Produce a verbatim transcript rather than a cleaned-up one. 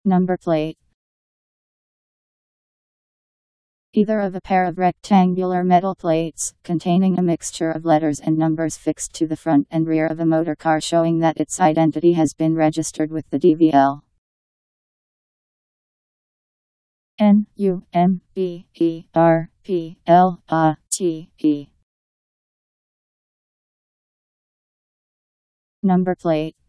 Number plate. Either of a pair of rectangular metal plates, containing a mixture of letters and numbers fixed to the front and rear of a motor car showing that its identity has been registered with the D V L. N U M B E R P L A T E. Number plate.